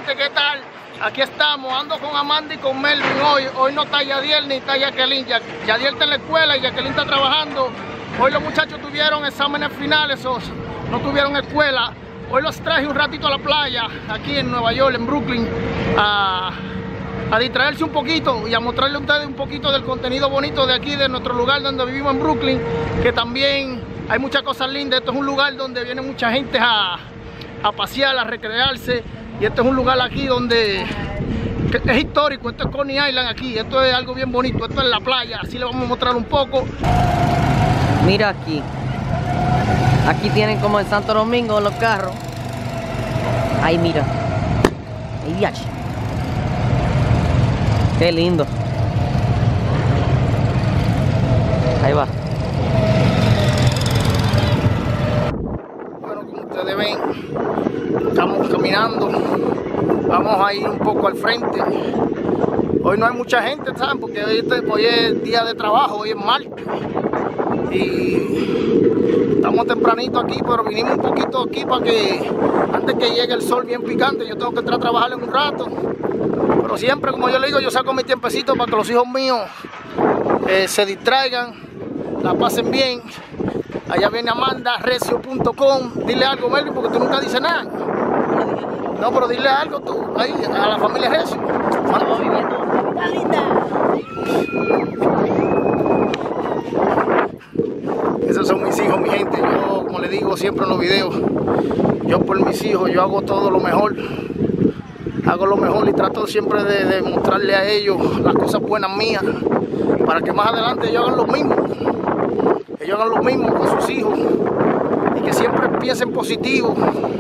gente, ¿qué tal? Aquí estamos, ando con Amanda y con Melvin hoy no está Yadiel ni está Jacqueline. Yadiel está en la escuela y Jacqueline está trabajando. Hoy los muchachos tuvieron exámenes finales, no tuvieron escuela. Hoy los traje un ratito a la playa, aquí en Nueva York, en Brooklyn, a distraerse un poquito y a mostrarle a ustedes un poquito del contenido bonito de aquí, de nuestro lugar donde vivimos en Brooklyn, que también hay muchas cosas lindas. Esto es un lugar donde viene mucha gente a pasear, a recrearse, y este es un lugar aquí donde es histórico. Esto es Coney Island aquí, esto es algo bien bonito, esto es la playa, así le vamos a mostrar un poco. Mira aquí tienen como en Santo Domingo los carros. Ahí mira, ahí ya. Qué lindo. Ahí va. Bueno, como ustedes ven, estamos caminando. Vamos a ir un poco al frente. Hoy no hay mucha gente, ¿saben? Porque hoy es día de trabajo, hoy es martes. Y estamos tempranito aquí, pero vinimos un poquito aquí para que antes que llegue el sol bien picante, yo tengo que entrar a trabajar en un rato. Pero siempre, como yo le digo, yo saco mi tiempecito para que los hijos míos se distraigan, la pasen bien. Allá viene Amanda, recio.com. Dile algo, Melvin, porque tú nunca dices nada. No, pero dile algo tú, ahí, a la familia Recio. Estamos viviendo. ¡Está linda! Esos son mis hijos, mi gente. Yo, como le digo siempre en los videos, yo por mis hijos, yo hago todo lo mejor. Hago lo mejor y trato siempre de mostrarle a ellos las cosas buenas mías, para que más adelante ellos hagan lo mismo. Ellos hagan lo mismo con sus hijos y que siempre piensen positivo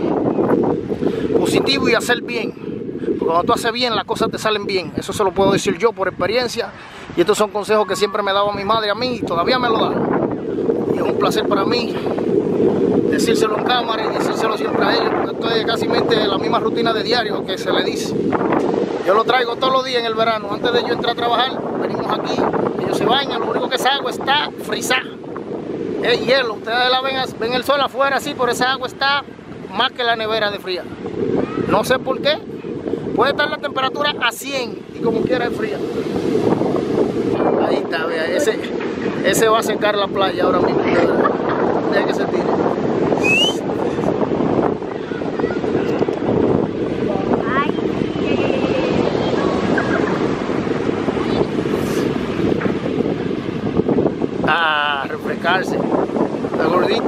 y hacer bien. Porque cuando tú haces bien, las cosas te salen bien. Eso se lo puedo decir yo por experiencia, y estos son consejos que siempre me daba mi madre a mí y todavía me lo da. Y es un placer para mí decírselo en cámara y decírselo siempre a ellos, porque esto es casi la misma rutina de diario que se le dice. Yo lo traigo todos los días en el verano. Antes de yo entrar a trabajar, venimos aquí, ellos se bañan, lo único que esa agua está frisada, es hielo. Ustedes la ven el sol afuera así, pero esa agua está más que la nevera de fría. No sé por qué, puede estar la temperatura a 100 y como quiera es fría. Ahí está, vea, ese va a secar la playa ahora mismo. Deja que se tire. A refrescarse, está gordito.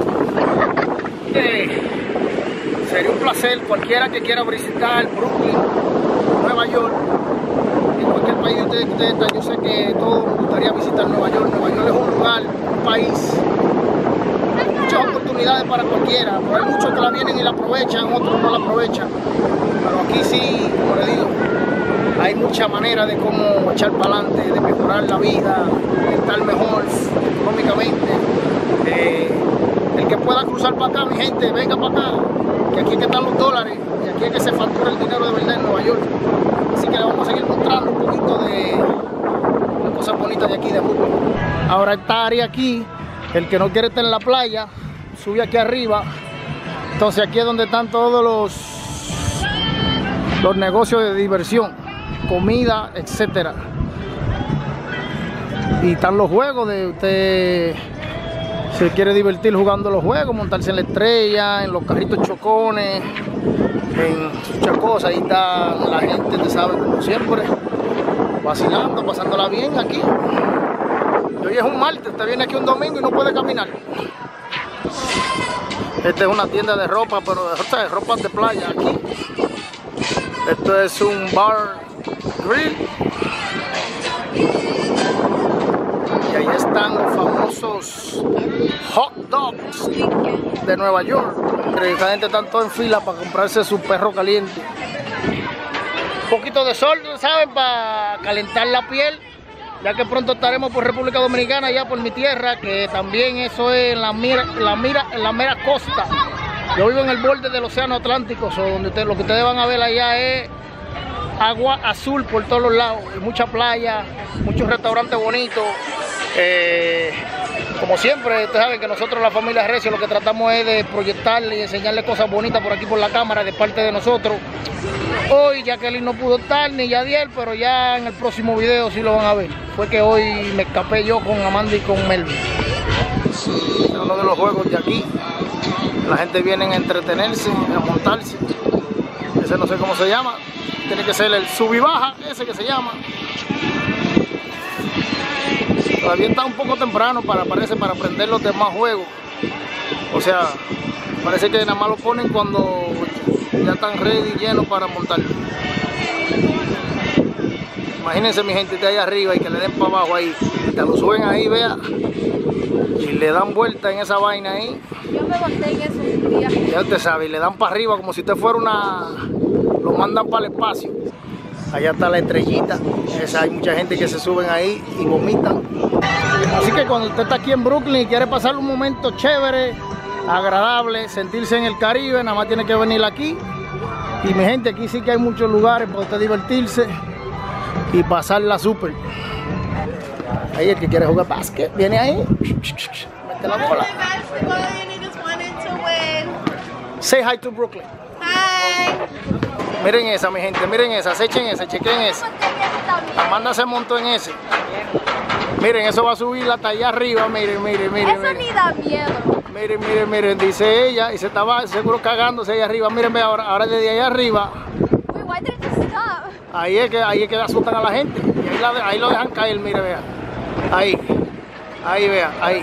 Sería un placer, cualquiera que quiera visitar Brooklyn, Nueva York, en cualquier país de ustedes que ustedes están. Yo sé que todos me gustaría visitar Nueva York. Nueva York es un lugar, un país, hay muchas oportunidades para cualquiera, pero hay muchos que la vienen y la aprovechan, otros no la aprovechan. Pero aquí sí, como le digo, hay mucha manera de cómo echar para adelante, de mejorar la vida, de estar mejor económicamente. El que pueda cruzar para acá, mi gente, venga para acá, que aquí es que están los dólares y aquí es que se factura el dinero de verdad en Nueva York. Así que le vamos a seguir mostrando un poquito de cosas bonitas de aquí de Brooklyn. Ahora esta área aquí, el que no quiere estar en la playa, sube aquí arriba. Entonces aquí es donde están todos los negocios de diversión, comida, etcétera. Y están los juegos de usted. Se quiere divertir jugando los juegos, montarse en la estrella, en los carritos chocones, en muchas cosas. Ahí está la gente, usted sabe, como siempre, vacilando, pasándola bien aquí. Y hoy es un martes, usted viene aquí un domingo y no puede caminar. Esta es una tienda de ropa, pero de ropa de playa aquí. Esto es un bar grill. Y ahí están los famosos hot dogs de Nueva York. Esta gente está todo en fila para comprarse su perro caliente. Un poquito de sol, ¿saben? Para calentar la piel, ya que pronto estaremos por República Dominicana, ya por mi tierra, que también eso es en la mera costa. Yo vivo en el borde del océano Atlántico, donde lo que ustedes van a ver allá es agua azul por todos los lados, mucha playa, muchos restaurantes bonitos. Como siempre, ustedes saben que nosotros, la familia Recio, lo que tratamos es de proyectarle y enseñarle cosas bonitas por aquí por la cámara de parte de nosotros. Hoy Jacqueline no pudo estar, ni Yadiel, pero ya en el próximo video sí lo van a ver. Fue que hoy me escapé yo con Amanda y con Melvin. Es uno de los juegos de aquí. La gente viene a entretenerse, a montarse. Ese no sé cómo se llama. Tiene que ser el sub y baja, ese que se llama. Todavía está un poco temprano parece para aprender los demás juegos. O sea, parece que nada más lo ponen cuando ya están ready, llenos para montar. Imagínense, mi gente, de ahí arriba y que le den para abajo ahí. Te lo suben ahí, vea. Y le dan vuelta en esa vaina ahí. Yo me monté en eso un día. Ya usted sabe, y le dan para arriba como si usted fuera una... Lo mandan para el espacio. Allá está la estrellita. Hay mucha gente que se suben ahí y vomitan. Así que cuando usted está aquí en Brooklyn y quiere pasar un momento chévere, agradable, sentirse en el Caribe, nada más tiene que venir aquí. Y mi gente, aquí sí que hay muchos lugares para usted divertirse y pasarla súper. Ahí el que quiere jugar básquet, viene ahí, mete la bola. Say hi to Brooklyn. Hi. Miren esa, mi gente, miren esa, echen esa, chequen esa. Amanda se montó en ese. Miren, eso va a subir hasta allá arriba, miren, miren, miren. Eso ni da miedo. Miren, miren, miren, dice ella, y se estaba seguro cagándose allá arriba. Miren, ve ahora desde allá arriba. Wait, why did it just stop? Ahí es que asustan a la gente. Y ahí lo dejan caer, mire, vea. Ahí, vea, ahí.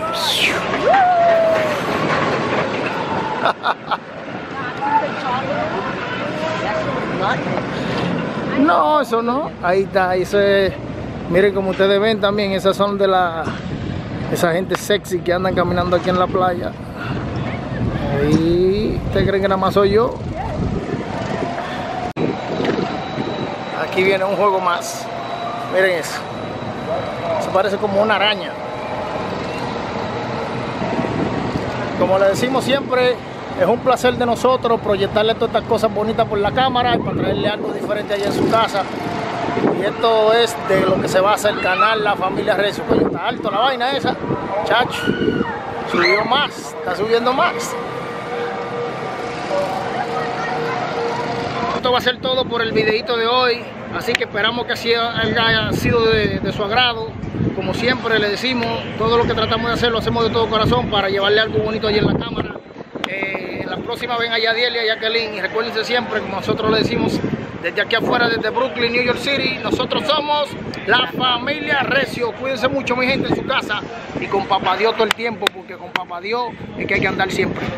No, eso no. Ahí está, eso es. Miren, como ustedes ven también, esas son de esa gente sexy que andan caminando aquí en la playa. Ahí, ¿ustedes creen que nada más soy yo? Aquí viene un juego más. Miren eso. Se parece como una araña. Como le decimos siempre, es un placer de nosotros proyectarle todas estas cosas bonitas por la cámara y para traerle algo diferente allá en su casa. Y esto es de lo que se basa el canal La Familia Recio. Coño, está alto la vaina esa, chacho. Subió más, está subiendo más. Esto va a ser todo por el videito de hoy. Así que esperamos que haya sido de su agrado. Como siempre le decimos, todo lo que tratamos de hacer lo hacemos de todo corazón para llevarle algo bonito allí en la cámara. La próxima ven a Yadiel y a Jacqueline. Y recuérdense siempre, como nosotros le decimos, desde aquí afuera, desde Brooklyn, New York City, nosotros somos La Familia Recio. Cuídense mucho, mi gente, en su casa y con Papá Dios todo el tiempo, porque con Papá Dios es que hay que andar siempre.